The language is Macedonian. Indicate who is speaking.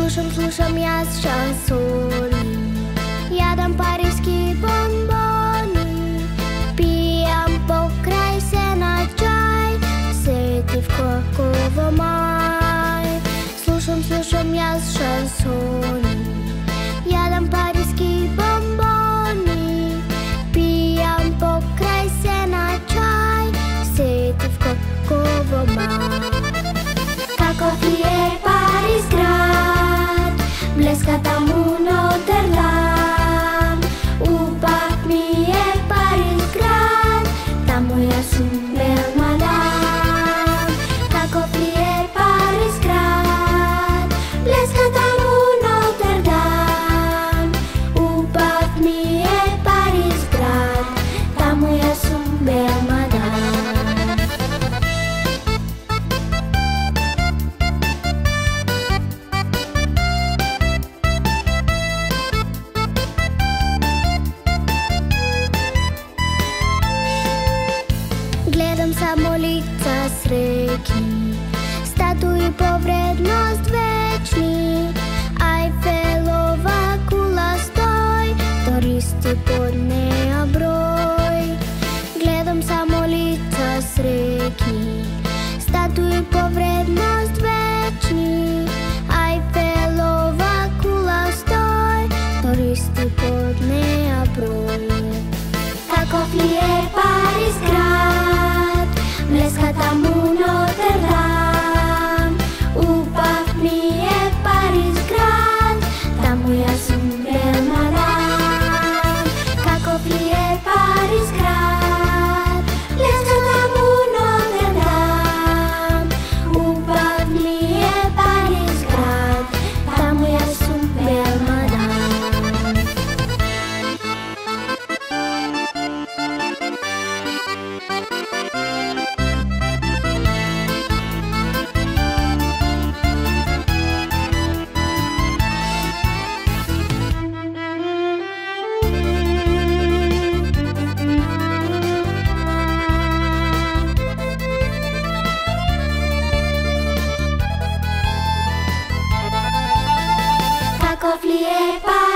Speaker 1: Слушам я с шансони, ядам парижски бомбони, пиям покрай сена чай, сети в Коково май. Слушам я с шансони, ядам парижски бомбони, пиям покрай сена чай, сети в Коково май. Каков ли е Париж град, блеска таму Нотр-Дам. Упак ми е Париж град, таму я сум бил мадам. Каков ли е Париж град, блеска таму Нотр-Дам. Упак ми е Париж град, таму я сум бил мадам. Гледам само лица с реки, статуи по вредност вечни, Айфелова кула стой, туристи под нея брой. Гледам само лица с реки, статуи по вредност вечни, Айфелова кула стой, туристи под нея брой. Каков ли е Париж град, блеска таму Нотр-Дам. Упак ми е Париж град, таму я сум бил мадам. Каков ли е Париж град, блеска таму Нотр-Дам. Упак ми е Париж град, таму я сум бил мадам. Каков ли е Париж